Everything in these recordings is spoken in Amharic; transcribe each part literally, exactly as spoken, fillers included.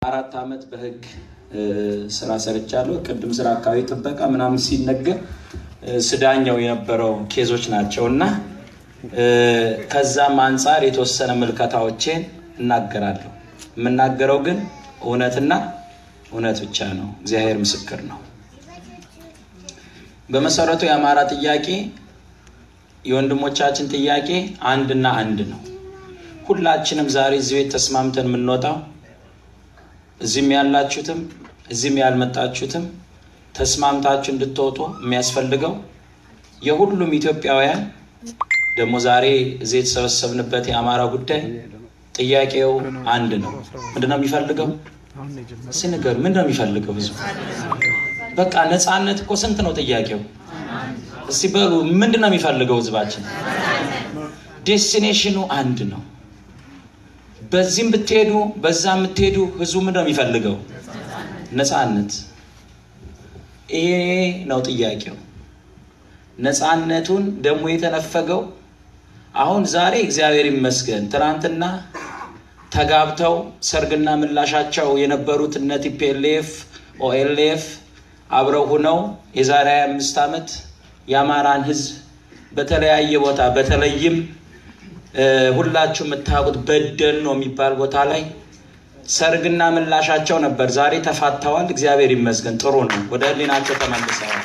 አራት አመት በህግ ስራ ሰርቻለሁ ቅድም ስራ አካባቢ ጥበቃ ምናምን ሲነገር ስዳኛው የነበረው ኬዞች ናቸውና ከዛም አንፃር የተወሰነ መልከታዎችን እናገራለሁ የምናገረው ግን እውነትና እውነት ብቻ ነው እግዚአብሔር ምስክር ነው በመሰረቱ የአማራ ጥያቄ የወንድሞቻችን ጥያቄ አንድና አንድ ነው ሁላችንም ዛሬ እዚህ ተስማምተን ምንወጣው እዚህም ያላችሁትም እዚህም ያልመጣችሁትም ተስማምታችሁ እንድትወጡ የሚያስፈልገው የሁሉም ኢትዮጵያውያን ደሞ ዛሬ እዚህ ተሰበሰብንበት የአማራ ጉዳይ ጥያቄው አንድ ነው ምንድነው የሚፈልገው ሲነገር ምንድነው የሚፈልገው ብዙ በቃ ነፃነት እኮ ስንት ነው ጥያቄው እስቲ በሉ ምንድነው የሚፈልገው ህዝባችን ዴስቲኔሽኑ አንድ ነው በዚህም ብትሄዱ በዛም ብትሄዱ ህዝቡ ምንድነው የሚፈልገው ነፃነት ይሄ ነው ጥያቄው ነፃነቱን ደሞ የተነፈገው አሁን ዛሬ እግዚአብሔር ይመስገን ትናንትና ተጋብተው ሰርግና ምላሻቸው የነበሩት እነ ቲፒኤልኤፍ ኦኤልኤፍ አብረው ሆነው የዛሬ አምስት አመት ያማራን ህዝብ በተለያየ ቦታ በተለይም ሁላችሁ መታወቁት በደል ነው የሚባል ቦታ ላይ ሰርግና ምላሻቸው ነበር ዛሬ ተፋተዋል እግዚአብሔር ይመስገን ጥሩ ነው ወደ ህሊናቸው ተመልሰዋል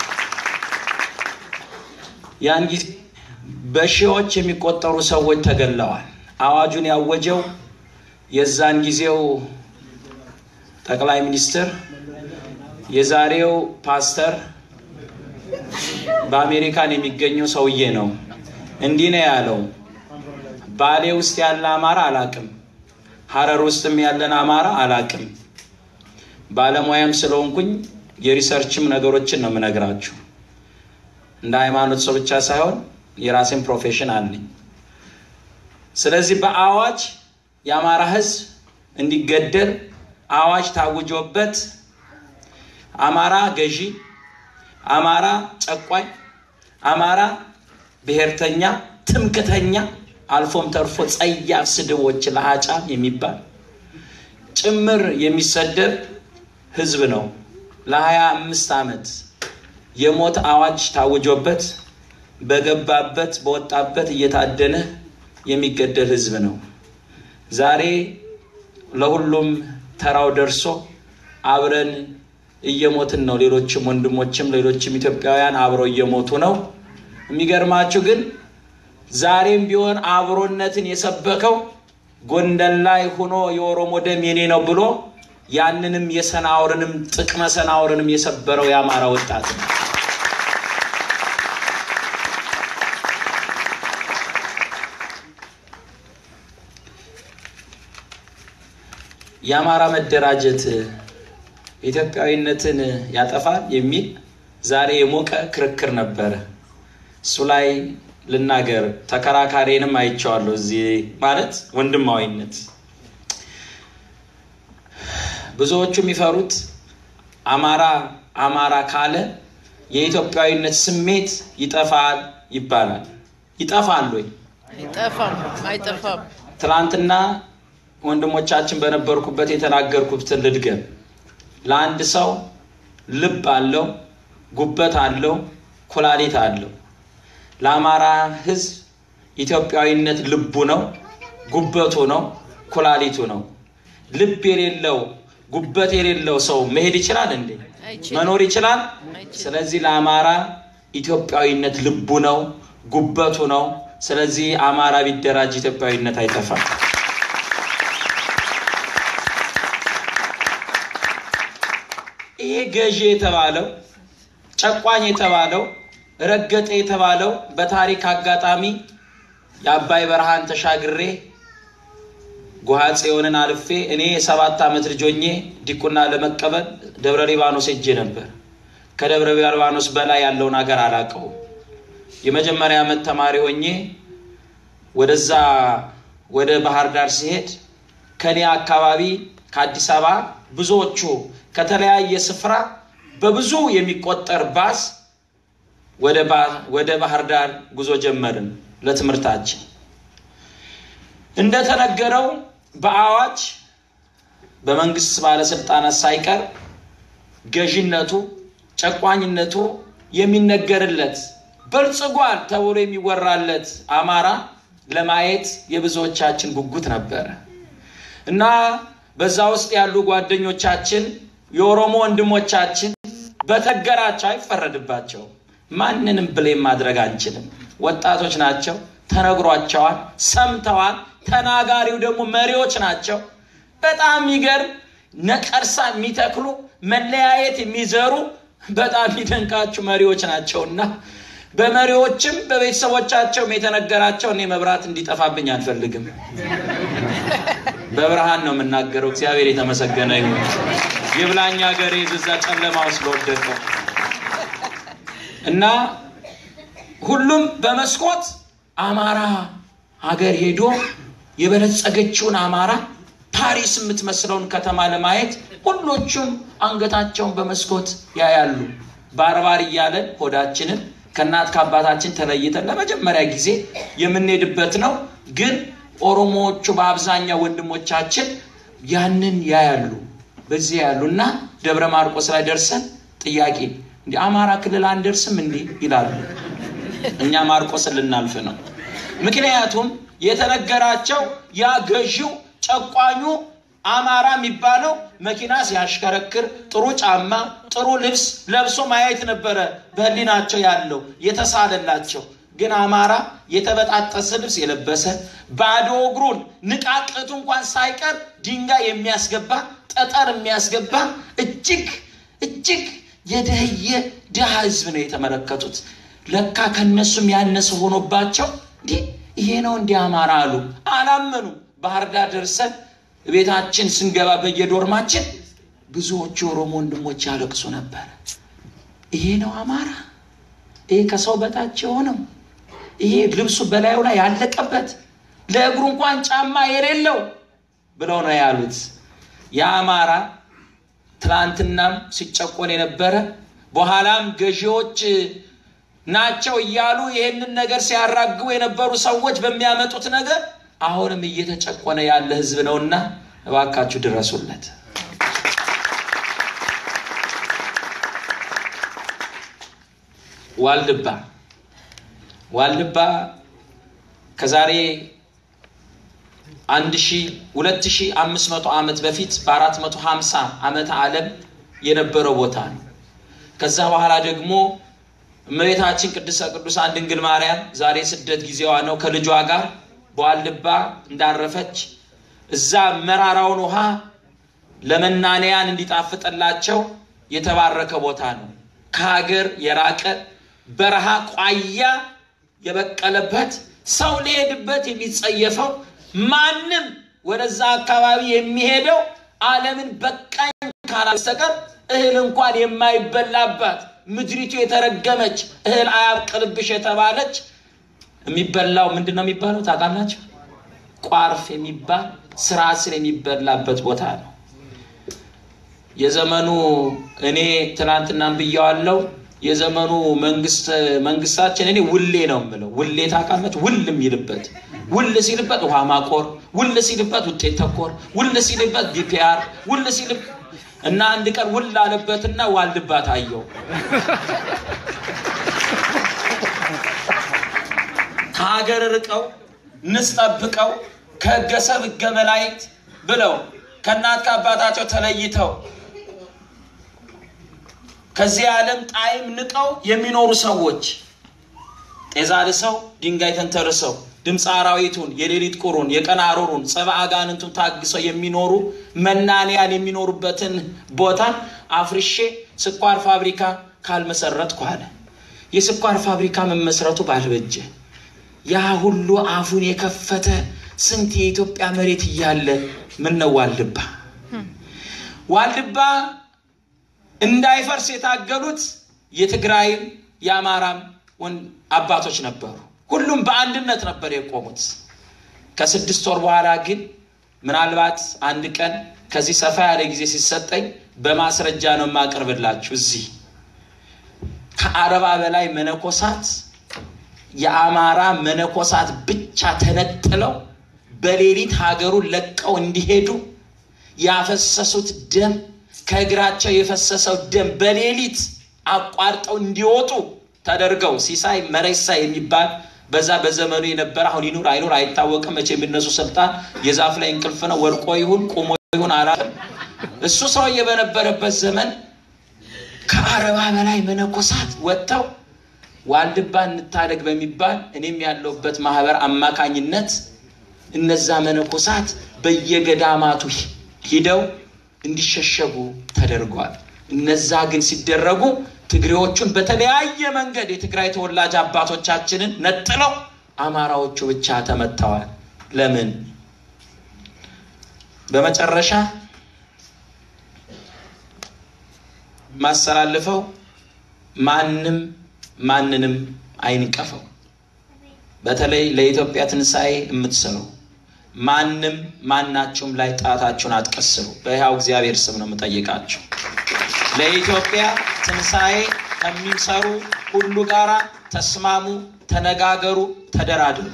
ያን ጊዜ በሺዎች የሚቆጠሩ ሰዎች ተገለዋል አዋጁን ያወጀው የዛን ጊዜው ጠቅላይ ሚኒስትር የዛሬው ፓስተር በአሜሪካን የሚገኘው ሰውዬ ነው እንዲህ ነው ያለው ባሌ ውስጥ ያለ አማራ አላቅም ሐረር ውስጥም ያለን አማራ አላቅም ባለሙያም ስለሆንኩኝ የሪሰርችም ነገሮችን ነው ምነግራችሁ እንደ ሃይማኖት ሰው ብቻ ሳይሆን የራሴን ፕሮፌሽን አለኝ ስለዚህ በአዋጅ ያማራ ህዝብ እንዲገደል አዋጅ ታውጆበት አማራ ገዢ አማራ ጨቋኝ አማራ ብሔርተኛ ትምክተኛ አልፎም ተርፎ ጸያፍ ስድቦች ለአጫም የሚባል ጭምር የሚሰደብ ህዝብ ነው ለ25 አመት የሞት አዋጅ ታውጆበት በገባበት በወጣበት እየታደነ የሚገደል ህዝብ ነው ዛሬ ለሁሉም ተራው ደርሶ አብረን እየሞትን ነው ሌሎችም ወንድሞችም ሌሎችም ኢትዮጵያውያን አብረው እየሞቱ ነው የሚገርማችሁ ግን ዛሬም ቢሆን አብሮነትን የሰበከው ጎንደል ላይ ሆኖ የኦሮሞ ደም የኔ ነው ብሎ ያንንም የሰናውርንም ጥቅመ ሰናውርንም የሰበረው ያማራ ወጣት ነው ያማራ መደራጀት ኢትዮጵያዊነትን ያጠፋል የሚል ዛሬ የሞቀ ክርክር ነበር እሱ ላይ ልናገር ተከራካሪንም አይቻለሁ እዚህ ማለት ወንድማዊነት ብዙዎቹ የሚፈሩት አማራ አማራ ካለ የኢትዮጵያዊነት ስሜት ይጠፋል ይባላል ይጠፋል ወይ ይጠፋም አይጠፋም ትላንትና ወንድሞቻችን በነበርኩበት የተናገርኩት ልድገም ለአንድ ሰው ልብ አለው ጉበት አለው ኩላሊት አለው ለአማራ ህዝብ ኢትዮጵያዊነት ልቡ ነው ጉበቱ ነው ኩላሊቱ ነው ልብ የሌለው ጉበት የሌለው ሰው መሄድ ይችላል እንዴ መኖር ይችላል ስለዚህ ለአማራ ኢትዮጵያዊነት ልቡ ነው ጉበቱ ነው ስለዚህ አማራ ቢደራጅ ኢትዮጵያዊነት አይጠፋም ይሄ ገዢ የተባለው ጨቋኝ የተባለው ረገጠ የተባለው በታሪክ አጋጣሚ የአባይ በረሃን ተሻግሬ ጎሃጽዮንን አልፌ እኔ ሰባት አመት ልጆኜ ዲቁና ለመቀበል ደብረ ሊባኖስ ሄጄ ነበር ከደብረ ሊባኖስ በላይ ያለውን ሀገር አላቀው የመጀመሪያ አመት ተማሪ ሆኜ ወደዛ ወደ ባህር ዳር ሲሄድ ከኔ አካባቢ ከአዲስ አበባ ብዙዎቹ ከተለያየ ስፍራ በብዙ የሚቆጠር ባስ ወደ ወደ ባህር ዳር ጉዞ ጀመርን ለትምርታችን እንደተነገረው በአዋጅ በመንግስት ባለስልጣናት ሳይቀር ገዢነቱ ጨቋኝነቱ የሚነገርለት በልጽጓል ተብሎ የሚወራለት አማራ ለማየት የብዙዎቻችን ጉጉት ነበር እና በዛ ውስጥ ያሉ ጓደኞቻችን የኦሮሞ ወንድሞቻችን በተገራቸው አይፈረድባቸው ማንንም ብሌም ማድረግ አንችልም ወጣቶች ናቸው ተነግሯቸዋል ሰምተዋል ተናጋሪው ደግሞ መሪዎች ናቸው በጣም ይገርም ነቀርሳ የሚተክሉ መለያየት የሚዘሩ በጣም ይደንቃችሁ መሪዎች ናቸውና በመሪዎችም በቤተሰቦቻቸው የተነገራቸው እኔ መብራት እንዲጠፋብኝ አልፈልግም በብርሃን ነው የምናገረው እግዚአብሔር የተመሰገነ ይሁን ይብላኛ ገሬ ዘዛ ጨለማው ስለወደቀው እና ሁሉም በመስኮት አማራ ሀገር ሄዶ የበለጸገችውን አማራ ፓሪስ የምትመስለውን ከተማ ለማየት ሁሉም አንገታቸውን በመስኮት ያያሉ ባርባር ይያለ ሆዳችንን ከናት ከአባታችን ተለይተን ለመጀመሪያ ጊዜ የምንሄድበት ነው ግን ኦሮሞዎቹ በአብዛኛው ወንድሞቻችን ያንን ያያሉ በዚህ ያሉና ደብረ ማርቆስ ላይ ደርሰን ጥያቄ እንዴ አማራ ክልል አንደርስም እንዴ ይላሉ እኛ ማርቆስ ልናልፍ ነው ምክንያቱም የተነገራቸው ያ ገዢው ጨቋኙ አማራ የሚባለው መኪና ሲያሽከረክር ጥሩ ጫማ ጥሩ ልብስ ለብሶ ማየት ነበር በህሊናቸው ያለው የተሳለላቸው ግን አማራ የተበጣጠሰ ልብስ የለበሰ ባዶ እግሩን ንቃቅቱ እንኳን ሳይቀር ድንጋይ የሚያስገባ ጠጠር የሚያስገባ እጅግ እጅግ የደህየ ደሃ ህዝብ ነው የተመለከቱት ለካ ከነሱም ያነሰ ሆኖባቸው እንዴ ይሄ ነው እንዴ አማራ አሉ አላመኑ ባህር ዳር ደርሰን ቤታችን ስንገባ በየዶርማችን ብዙዎቹ ኦሮሞ ወንድሞች ያለቅሱ ነበር ይሄ ነው አማራ ይሄ ከሰው በታች ሆነው ይሄ ልብሱ በላዩ ላይ ያለቀበት ለእግሩ እንኳን ጫማ የሌለው ብለው ነው ያሉት ያማራ ትላንትናም ሲጨቆን የነበረ በኋላም ገዢዎች ናቸው ይያሉ ይሄንን ነገር ሲያራግቡ የነበሩ ሰዎች በሚያመጡት ነገር አሁንም እየተጨቆነ ያለ ህዝብ ነውና እባካችሁ ድረሱለት ዋልድባ ዋልድባ ከዛሬ አንድ ሺህ ሁለት ሺህ አምስት መቶ ዓመት በፊት በአራት መቶ ሃምሳ ዓመት ዓለም የነበረው ቦታ ነው ከዛ በኋላ ደግሞ እመቤታችን ቅድስተ ቅዱሳን ድንግል ማርያም ዛሬ ስደት ጊዜዋ ነው ከልጇ ጋር በዋልድባ እንዳረፈች እዛ መራራውን ውሃ ለመናንያን እንዲጣፍጥላቸው የተባረከ ቦታ ነው ከሀገር የራቀ በረሃ ቋያ የበቀለበት ሰው ሊሄድበት የሚጸየፈው ማንም ወደዛ አካባቢ የሚሄደው ዓለምን በቃኝ ካላስተቀር እህል እንኳን የማይበላባት ምድሪቱ የተረገመች እህል አያብቅልብሽ የተባለች የሚበላው ምንድነው የሚባለው ታውቃላችሁ ቋርፍ የሚባል ስራስር የሚበላበት ቦታ ነው የዘመኑ እኔ ትናንትናም ብያዋለሁ የዘመኑ መንግስት መንግስታችን እኔ ውሌ ነው የምለው ውሌ ታውቃላችሁ ውል የሚልበት ውል ሲልበት ውሃ ማቆር ውል ሲልበት ውጤት ተኮር ውል ሲልበት ቢፒአር ውል ሲል እና አንድ ቀን ውል አለበትና ዋልድባ ታየው ከሀገር ርቀው ንስጠብቀው ከገሰብ ገመላይት ብለው ከናት ከአባታቸው ተለይተው ከዚህ ዓለም ጣይም ንቀው የሚኖሩ ሰዎች ጤዛልሰው ድንጋይ ተንተርሰው ድምጽ አራዊቱን የሌሊት ቁሩን የቀን አሩሩን ጸባ አጋንንቱን ታግሰው የሚኖሩ መናንያን የሚኖሩበትን ቦታ አፍርሼ ስኳር ፋብሪካ ካልመሰረትኩ አለ የስኳር ፋብሪካ መመስረቱ ባልበጀ ያ ሁሉ አፉን የከፈተ ስንት የኢትዮጵያ መሬት ይያለ ምን ነው ዋልድባ ዋልድባ እንዳይፈርስ የታገሉት የትግራይም ያማራም ወን አባቶች ነበሩ ሁሉም በአንድነት ነበር የቆሙት ከስድስት ወር በኋላ ግን ምናልባት አንድ ቀን ከዚህ ሰፋ ያለ ጊዜ ሲሰጠኝ በማስረጃ ነው ማቀርብላችሁ እዚህ ከአረባ በላይ መነኮሳት የአማራ መነኮሳት ብቻ ተነጥለው በሌሊት ሀገሩን ለቀው እንዲሄዱ ያፈሰሱት ደም ከእግራቸው የፈሰሰው ደም በሌሊት አቋርጠው እንዲወጡ ተደርገው ሲሳይ መረሳ የሚባል በዛ በዘመኑ የነበረ አሁን ይኑር አይኑር አይታወቅም መቼ ምንነሱ ስልጣን የዛፍ ላይ እንቅልፍ ነው ወርቆ ይሁን ቆሞ ይሁን አላለም እሱ ሰው የበነበረበት ዘመን ከአርባ በላይ መነኮሳት ወጣው ዋልድባን እንታደግ በሚባል እኔም ያለውበት ማህበር አማካኝነት እነዛ መነኮሳት በየገዳማቱ ሄደው እንዲሸሸጉ ተደርጓል እነዛ ግን ሲደረጉ ትግሬዎቹን በተለያየ መንገድ የትግራይ ተወላጅ አባቶቻችንን ነጥለው አማራዎቹ ብቻ ተመተዋል ለምን በመጨረሻ ማሰላልፈው ማንንም ማንንም አይንቀፈው በተለይ ለኢትዮጵያ ትንሳኤ የምትሰሩ ማንንም ማናቸውም ላይ ጣታችሁን አትቀስሩ በሕያው እግዚአብሔር ስም ነው የምጠይቃችሁ ለኢትዮጵያ ትንሳኤ ከሚሰሩ ሁሉ ጋራ ተስማሙ ተነጋገሩ ተደራደሩ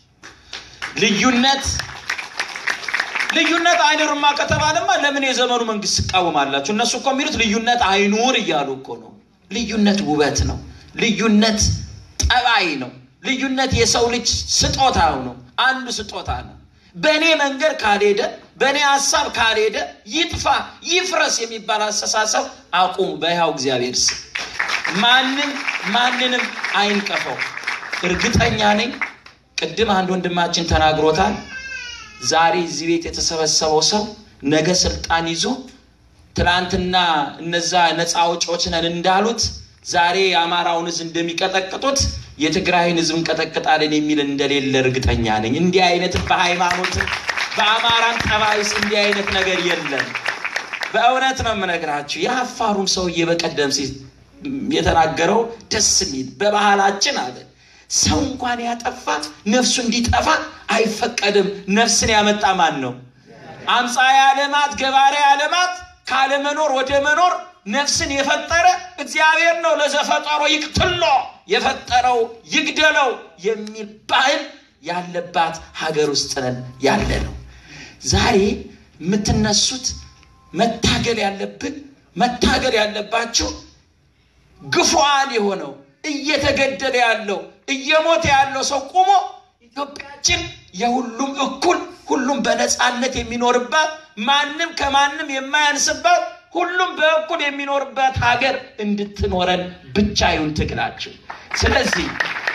ልዩነት ልዩነት አይኖርማ ከተባለማ ለምን የዘመኑ መንግስት ተቃወማላችሁ እነሱ እኮ የሚሉት ልዩነት አይኖር ይያሉ እኮ ነው ልዩነት ውበት ነው ልዩነት ጠባይ ነው ልዩነት የሰው ልጅ ስጦታው ነው አንዱ ስጦታ ነው በኔ መንገድ ካልሄደ በኔ ሐሳብ ካልሄደ ይጥፋ ይፍረስ የሚባል አስተሳሰብ አቁሙ በሕያው እግዚአብሔር ስም ማንንም ማንንም አይንቀፈው እርግጠኛ ነኝ ቅድም አንድ ወንድማችን ተናግሮታል ዛሬ እዚህ ቤት የተሰበሰበው ሰው ነገ ስልጣን ይዞ ትላንትና እነዛ ነፃ አውጪዎች ነን እንዳሉት ዛሬ አማራውን ህዝብ እንደሚቀጠቅጡት የትግራይን ህዝብ እንቀጠቅጣለን የሚል እንደሌለ እርግጠኛ ነኝ እንዲህ አይነት በሃይማኖት በአማራን ጠባይስ እንዲህ አይነት ነገር የለም በእውነት ነው የምነግራችሁ ያፋሩም ሰው እየበቀደም ሲ የተናገረው ደስ የሚል በባህላችን አለ ሰው እንኳን ያጠፋ ነፍሱ እንዲጠፋ አይፈቀድም ነፍስን ያመጣ ማን ነው አምጻያ ዓለማት ገባሬ ዓለማት ካለ መኖር ወደ መኖር ነፍስን የፈጠረ እግዚአብሔር ነው ለዘፈጠሮ ይቅትሎ የፈጠረው ይግደለው የሚል ባህል ያለባት ሀገር ውስጥ ነን ያለ ነው ዛሬ የምትነሱት መታገል ያለብን መታገል ያለባችሁ ግፉአን የሆነው እየተገደለ ያለው እየሞተ ያለው ሰው ቆሞ ኢትዮጵያችን የሁሉም እኩል ሁሉም በነጻነት የሚኖርባት ማንንም ከማንንም የማያንስባት ሁሉም በእኩል የሚኖርባት ሀገር እንድትኖረን ብቻ ይሁን ትግላችሁ ስለዚህ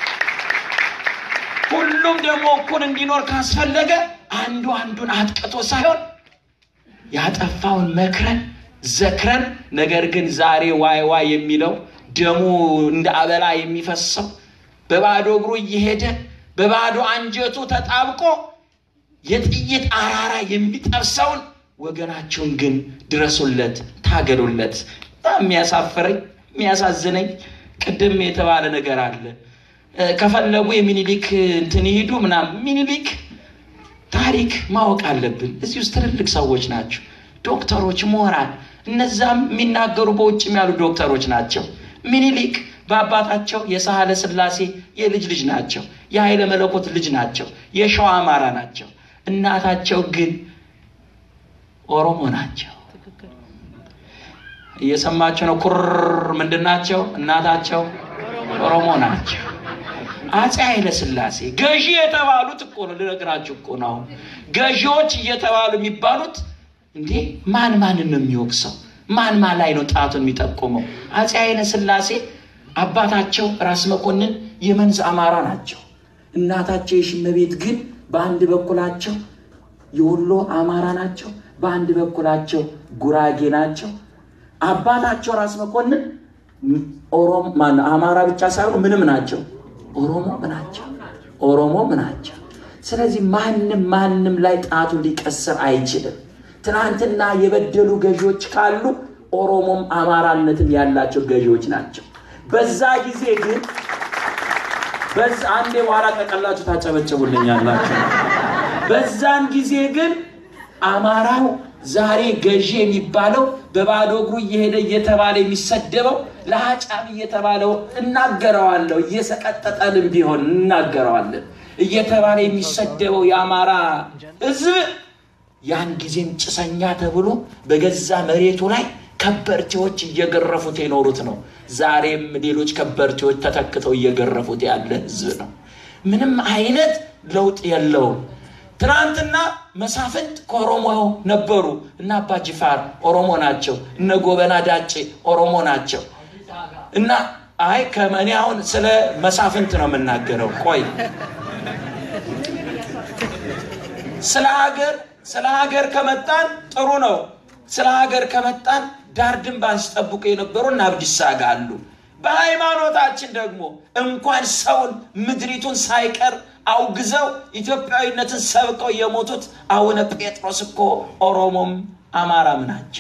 ሁሉም ደግሞ እኩል እንዲኖር ካስፈለገ አንዱ አንዱን አጥቅቶ ሳይሆን ያጠፋውን መክረን ዘክረን ነገር ግን ዛሬ ዋይ ዋይ የሚለው ደሙ እንደ አበላ የሚፈሰው በባዶ እግሩ እየሄደ በባዶ አንጀቱ ተጣብቆ የጥይት አራራ የሚጠብሰውን ወገናችሁን ግን ድረሱለት ታገሉለት የሚያሳፍረኝ የሚያሳዝነኝ ቅድም የተባለ ነገር አለ ከፈለጉ የሚኒሊክ እንትን ይሄዱ ምናም ሚኒሊክ ታሪክ ማወቅ አለብን እዚህ ውስጥ ትልልቅ ሰዎች ናቸው ዶክተሮች ሞራል እነዛም የሚናገሩ በውጭም ያሉ ዶክተሮች ናቸው ሚኒሊክ በአባታቸው የሳህለ ስላሴ የልጅ ልጅ ናቸው የኃይለ መለኮት ልጅ ናቸው የሸዋ አማራ ናቸው እናታቸው ግን ኦሮሞ ናቸው እየሰማችሁ ነው ኩር ምንድናቸው እናታቸው ኦሮሞ ናቸው አፄ ኃይለ ስላሴ ገዢ የተባሉት እኮ ነው ልነግራችሁ እኮ ነው ገዢዎች እየተባሉ የሚባሉት እንዴ ማን ማን ነው የሚወቅሰው ማን ማን ላይ ነው ጣቱን የሚጠቆመው አፄ ኃይለ ስላሴ አባታቸው ራስ መኮንን የመንዝ አማራ ናቸው እናታቸው የሽመቤት ግን በአንድ በኩላቸው የወሎ አማራ ናቸው በአንድ በኩላቸው ጉራጌ ናቸው አባታቸው ራስ መኮንን ኦሮሞ ማን አማራ ብቻ ሳይሆን ምንም ናቸው ኦሮሞ ናቸው ኦሮሞ ናቸው ስለዚህ ማንንም ማንንም ላይ ጣቱ ሊቀሰር አይችልም ትናንትና የበደሉ ገዢዎች ካሉ ኦሮሞም አማራነትም ያላቸው ገዢዎች ናቸው በዛ ጊዜ ግን በዛ አንዴ ዋራ ተቀላችሁ ታጨበጨቡልኛላችሁ በዛን ጊዜ ግን አማራው ዛሬ ገዢ የሚባለው በባዶ እግሩ እየሄደ እየተባለ የሚሰደበው ለሃጫም እየተባለው እናገረዋለሁ እየሰቀጠጠልን ቢሆን እናገረዋለን እየተባለ የሚሰደበው ያማራ ህዝብ ያን ጊዜም ጭሰኛ ተብሎ በገዛ መሬቱ ላይ ከበርቴዎች እየገረፉት የኖሩት ነው ዛሬም ሌሎች ከበርቴዎች ተተክተው እየገረፉት ያለ ህዝብ ነው ምንም አይነት ለውጥ የለውም ትናንትና መሳፍንት ኮሮሞ ነበሩ እና አባጅፋር ኦሮሞ ናቸው እነ ጎበና ዳጬ ኦሮሞ ናቸው እና አይ ከመኔ አሁን ስለ መሳፍንት ነው የምናገረው ቆይ ስለ ሀገር ስለ ሀገር ከመጣን ጥሩ ነው ስለ ሀገር ከመጣን ዳር ድንባን ሲጠብቁ የነበሩና አብዲሳ ጋሉ በሃይማኖታችን ደግሞ እንኳን ሰውን ምድሪቱን ሳይቀር አውግዘው ኢትዮጵያዊነትን ሰብከው የሞቱት አቡነ ጴጥሮስ እኮ ኦሮሞም አማራም ናቸው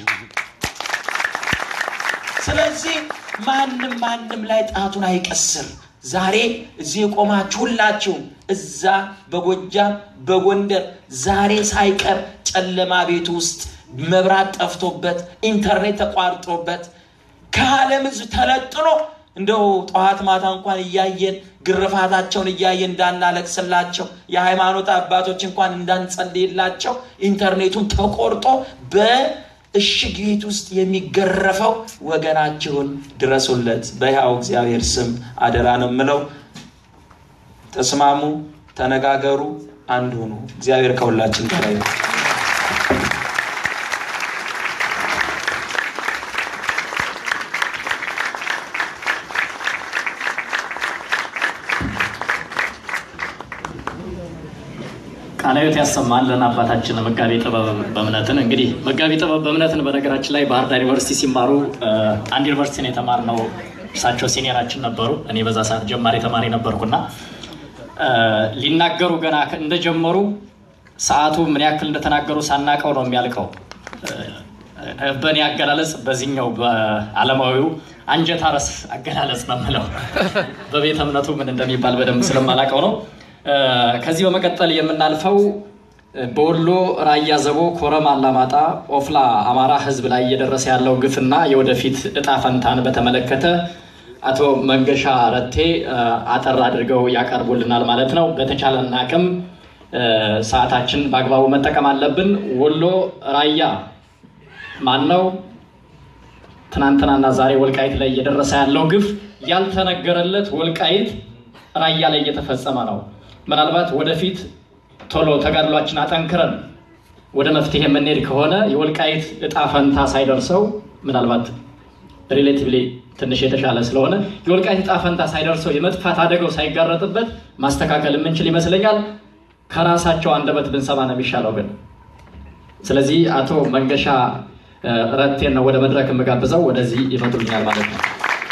ስለዚህ ማንንም ማንንም ላይ ጣቱን አይቀስር ዛሬ እዚህ ቆማችሁ ሁላችሁ እዛ በጎጃም በጎንደር ዛሬ ሳይቀር ጨለማ ቤት ውስጥ መብራት ጠፍቶበት ኢንተርኔት ተቋርጦበት ከዓለም ህዝብ ተለጥሎ እንደው ጧት ማታ እንኳን ያያየን ግርፋታቸውን ያያየን እንዳናለቅስላቸው የሃይማኖት አባቶች እንኳን እንዳንጸልይላቸው ኢንተርኔቱን ተቆርጦ በእሽግ ቤት ውስጥ የሚገረፈው ወገናችሁን ድረሱለት በያው እግዚአብሔር ስም አደራ ነው ምለው ተስማሙ ተነጋገሩ አንድ ሆኑ እግዚአብሔር ከሁላችን ጋር ይሁን ቃላዮት ያሰማን ለናባታችን መጋቢ ጥበብ በእምነትን እንግዲህ መጋቢ ጥበብ በእምነትን በነገራችን ላይ ባህር ዳር ዩኒቨርሲቲ ሲማሩ አንድ ዩኒቨርሲቲ ነው የተማርነው እሳቸው ሲኒየራችን ነበሩ እኔ በዛ ሰዓት ጀማሪ ተማሪ ነበርኩና ሊናገሩ ገና እንደጀመሩ ሰዓቱ ምን ያክል እንደተናገሩ ሳናቀው ነው የሚያልቀው በእኔ አገላለጽ በዚህኛው በዓለማዊው አንጀት አረስ አገላለጽ ነው ማለት በቤተ እምነቱ ምን እንደሚባል በደንብ ስለማላቀው ነው ከዚህ በመቀጠል የምናልፈው በወሎ ራያ ዘቦ ኮረም አላማጣ ኦፍላ አማራ ህዝብ ላይ እየደረሰ ያለው ግፍና የወደፊት እጣ ፈንታን በተመለከተ አቶ መንገሻ ረቴ አጠር አድርገው ያቀርቡልናል ማለት ነው በተቻለና አቅም ሰዓታችን በአግባቡ መጠቀም አለብን ወሎ ራያ ማነው ትናንትናና ዛሬ ወልቃይት ላይ እየደረሰ ያለው ግፍ ያልተነገረለት ወልቃይት ራያ ላይ እየተፈጸመ ነው ምናልባት ወደፊት ቶሎ ተጋድሏችን አጠንክረን ወደ መፍትሄ የምንሄድ ከሆነ የወልቃይት እጣ ፈንታ ሳይደርሰው ምናልባት ሪሌቲቭሊ ትንሽ የተሻለ ስለሆነ የወልቃይት እጣ ፈንታ ሳይደርሰው የመጥፋት አደጋው ሳይጋረጥበት ማስተካከል የምንችል ይመስለኛል ከራሳቸው አንደበት ብንሰማ ነው የሚሻለው ግን ስለዚህ አቶ መንገሻ ረቴን ነው ወደ መድረክ መጋብዘው ወደዚህ ይመጡልኛል ማለት ነው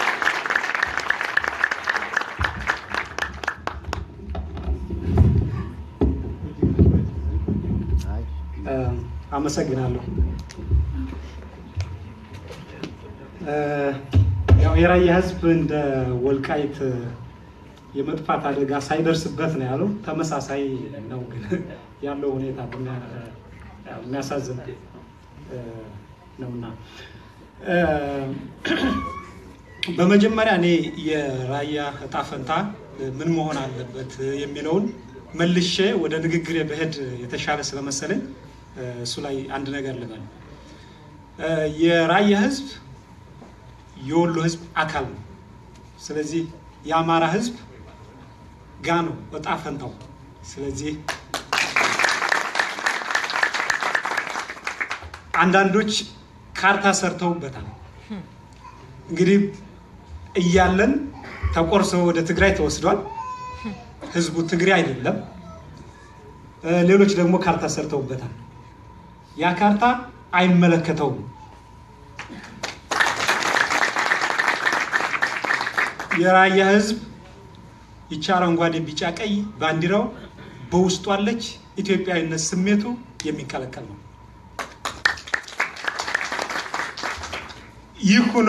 አመሰግናለሁ ያው የራያ ህዝብ እንደ ወልቃይት የመጥፋት አደጋ ሳይደርስበት ነው ያለው ተመሳሳይ ነው ግን ያለው ሁኔታ የሚያሳዝን ነውና በመጀመሪያ እኔ የራያ እጣ ፈንታ ምን መሆን አለበት የሚለውን መልሼ ወደ ንግግሬ በሄድ የተሻለ ስለመሰለኝ እሱ ላይ አንድ ነገር ልበል የራያ ህዝብ የወሎ ህዝብ አካል ነው ስለዚህ የአማራ ህዝብ ጋር ነው እጣ ፈንታው ስለዚህ አንዳንዶች ካርታ ሰርተውበታል እንግዲህ እያለን ተቆርሶ ወደ ትግራይ ተወስዷል ህዝቡ ትግሬ አይደለም ሌሎች ደግሞ ካርታ ሰርተውበታል ያ ካርታ አይመለከተውም የራያ ህዝብ ይቻረንጓዴ ቢጫ ቀይ ባንዲራው በውስጡ አለች ኢትዮጵያዊነት ስሜቱ የሚከለከል ነው ይሁኖ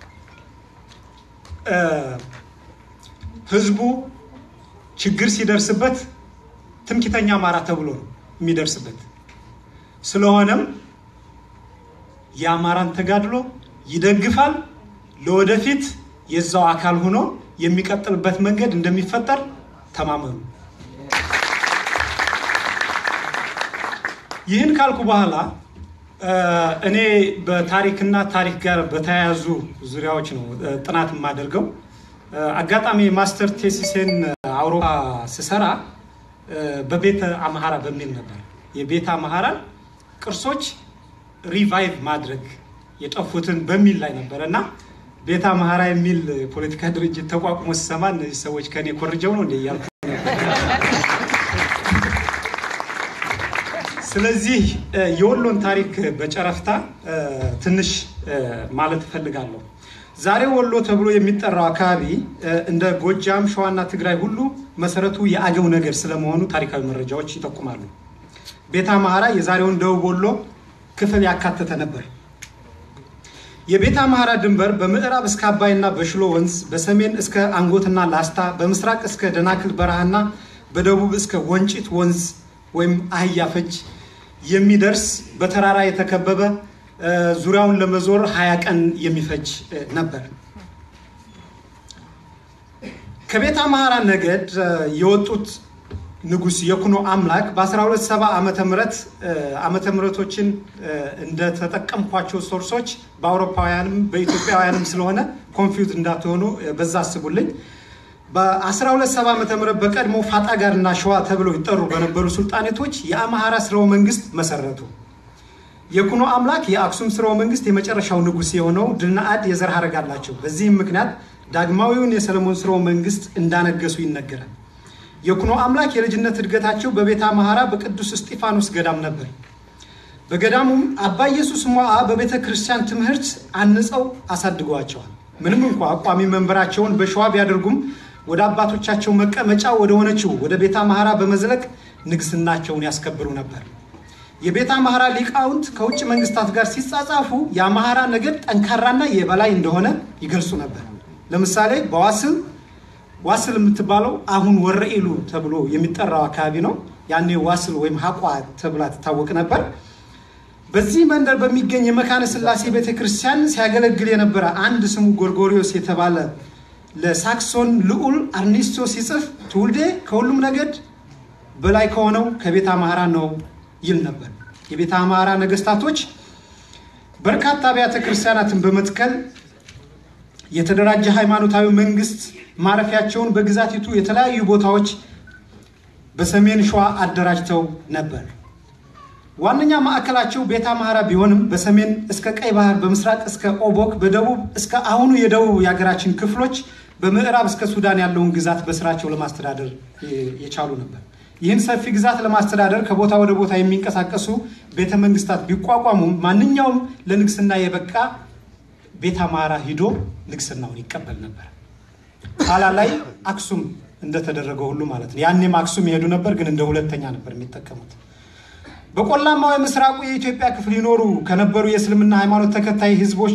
ህዝቡ ችግር ሲደርስበት ትምክተኛ አማራ ተብሎ ነው የሚደርስበት ስለሆነም የአማራን ተጋድሎ ይደግፋል ለወደፊት የዛው አካል ሆኖ የሚቀጥልበት መንገድ እንደሚፈጠር ተማመኑ ይህን ካልኩ በኋላ እኔ በታሪክና ታሪክ ጋር በተያያዙ ዙሪያዎች ነው ጥናት የማደርገው። አጋጣሚ ማስተር ቴሲስን አውሮፓ ስሰራ በቤተ አምሃራ በሚል ነበር። የቤተ አምሃራ ቅርሶች ሪቫይቭ ማድረግ የጠፉትን በሚል ላይ ነበርና ቤተ አምሃራ የሚል ፖለቲካ ድርጅት ተቋቁሞ ሲሰማ እነዚህ ሰዎች ከኔ ኮርጀው ነው እንደ ያልኩ። ስለዚህ የወሎን ታሪክ በጨረፍታ ትንሽ ማለት ፈልጋለሁ። ዛሬ ወሎ ተብሎ የሚጠራው አካባቢ እንደ ጎጃም፣ ሸዋና ትግራይ ሁሉ መሰረቱ የአገው ነገር ስለመሆኑ ታሪካዊ መረጃዎች ይጠቁማሉ። ቤተ አምሃራ የዛሬውን ደቡብ ወሎ ክፍል ያካተተ ነበር። የቤተ አምሃራ ድንበር በምዕራብ እስከ አባይና በሽሎ ወንዝ፣ በሰሜን እስከ አንጎትና ላስታ፣ በምስራቅ እስከ ደናክል በረሃና በደቡብ እስከ ወንጭት ወንዝ ወይም አህያፈጅ የሚደርስ በተራራ የተከበበ ዙሪያውን ለመዞር ሃያ ቀን የሚፈጅ ነበር። ከቤተ አምሃራ ነገድ የወጡት ንጉስ የኩኖ አምላክ በ1270 ዓመተ ምህረት ዓመተ ምህረቶችን እንደ ተጠቀምኳቸው ሶርሶች በአውሮፓውያንም በኢትዮጵያውያንም ስለሆነ ኮንፊውዝ እንዳትሆኑ በዛ አስቡልኝ። በ1270 ዓመተ ምህረት በቀድሞ ፋጣጋርና ሸዋ ተብለው ይጠሩ በነበሩ ሱልጣኔቶች የአምሃራ ስርወ መንግስት መሰረቱ። የኩኖ አምላክ የአክሱም ስርወ መንግስት የመጨረሻው ንጉስ የሆነው ድልናአድ የዘር ሐረግ አላቸው። በዚህም ምክንያት ዳግማዊውን የሰለሞን ስርወ መንግስት እንዳነገሱ ይነገራል። የኩኖ አምላክ የልጅነት እድገታቸው በቤተ አምሃራ በቅዱስ እስጢፋኖስ ገዳም ነበር። በገዳሙም አባ ኢየሱስ ሞዓ በቤተ ክርስቲያን ትምህርት አንጸው አሳድገዋቸዋል። ምንም እንኳን ቋሚ መንበራቸውን በሸዋ ቢያደርጉም ወደ አባቶቻቸው መቀመጫ ወደ ሆነችው ወደ ቤተ አምሃራ በመዝለቅ ንግስናቸውን ያስከብሩ ነበር። የቤተ አምሃራ ሊቃውንት ከውጭ መንግስታት ጋር ሲጻጻፉ የአምሃራ ነገድ ጠንካራና የበላይ እንደሆነ ይገልጹ ነበር። ለምሳሌ በዋስል ዋስል የምትባለው አሁን ወረኢሉ ተብሎ የሚጠራው አካባቢ ነው። ያኔ ዋስል ወይም ሐቋ ተብላ ትታወቅ ነበር። በዚህ መንደር በሚገኝ የመካነ ስላሴ ቤተክርስቲያን ሲያገለግል የነበረ አንድ ስሙ ጎርጎሪዮስ የተባለ ለሳክሶን ልዑል አርኒስቶ ሲጽፍ ትውልዴ ከሁሉም ነገድ በላይ ከሆነው ከቤተ አምሃራ ነው ይል ነበር። የቤተ አምሃራ ነገስታቶች በርካታ አብያተ ክርስቲያናትን በመትከል የተደራጀ ሃይማኖታዊ መንግስት ማረፊያቸውን በግዛቲቱ የተለያዩ ቦታዎች በሰሜን ሸዋ አደራጅተው ነበር። ዋነኛ ማዕከላቸው ቤተ አምሃራ ቢሆንም በሰሜን እስከ ቀይ ባህር፣ በምስራቅ እስከ ኦቦክ፣ በደቡብ እስከ አሁኑ የደቡብ የሀገራችን ክፍሎች፣ በምዕራብ እስከ ሱዳን ያለውን ግዛት በስራቸው ለማስተዳደር የቻሉ ነበር። ይህን ሰፊ ግዛት ለማስተዳደር ከቦታ ወደ ቦታ የሚንቀሳቀሱ ቤተ መንግስታት ቢቋቋሙ ማንኛውም ለንግስና የበቃ ቤተ አምሃራ ሂዶ ንግስናውን ይቀበል ነበር። ኋላ ላይ አክሱም እንደተደረገው ሁሉ ማለት ነው። ያኔም አክሱም ይሄዱ ነበር፣ ግን እንደ ሁለተኛ ነበር የሚጠቀሙት። በቆላማው የምስራቁ የኢትዮጵያ ክፍል ይኖሩ ከነበሩ የእስልምና ሃይማኖት ተከታይ ህዝቦች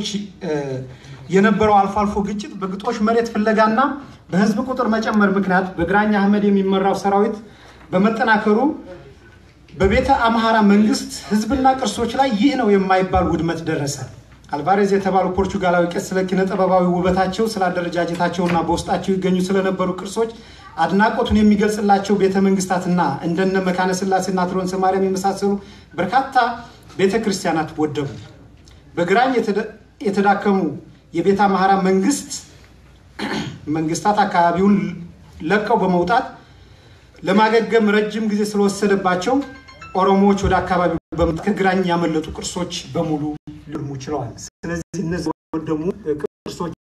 የነበረው አልፎ አልፎ ግጭት በግጦሽ መሬት ፍለጋና በህዝብ ቁጥር መጨመር ምክንያት በግራኝ አህመድ የሚመራው ሰራዊት በመጠናከሩ በቤተ አምሃራ መንግስት ህዝብና ቅርሶች ላይ ይህ ነው የማይባል ውድመት ደረሰ። አልቫሬዝ የተባሉ ፖርቹጋላዊ ቄስ ስለ ኪነ ጥበባዊ ውበታቸው፣ ስለ አደረጃጀታቸውና በውስጣቸው ይገኙ ስለነበሩ ቅርሶች አድናቆቱን የሚገልጽላቸው ቤተ መንግስታትና እንደነ መካነ ስላሴና ትሮንሰ ማርያም የመሳሰሉ በርካታ ቤተ ክርስቲያናት ወደሙ። በግራኝ የተዳከሙ የቤተ አምሃራ መንግስት መንግስታት አካባቢውን ለቀው በመውጣት ለማገገም ረጅም ጊዜ ስለወሰደባቸው ኦሮሞዎች ወደ አካባቢው በመጣ ከግራኝ ያመለጡ ቅርሶች በሙሉ ሊወድሙ ችለዋል። ስለዚህ እነዚህ ወደሙ ቅርሶች